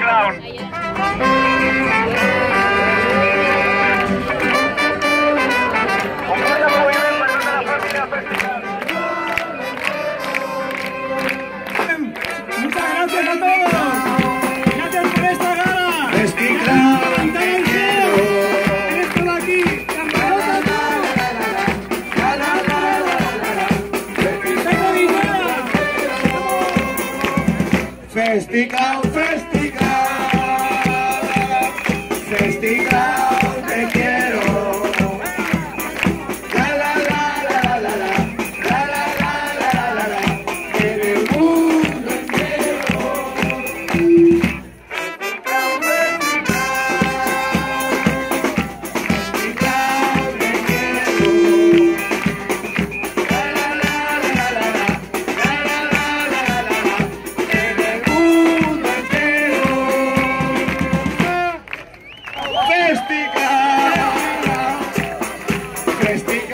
Clown. Muchas gracias a todos. Gracias por esta gala. Resiste Clown. Cantar el cielo. Esto de aquí. Campeonato. Tengo dinero. Resiste Clown, Resiste Clown. Resiste Clown, te quiero. La la la la la la. La la la la la la. En el mundo entero. Resiste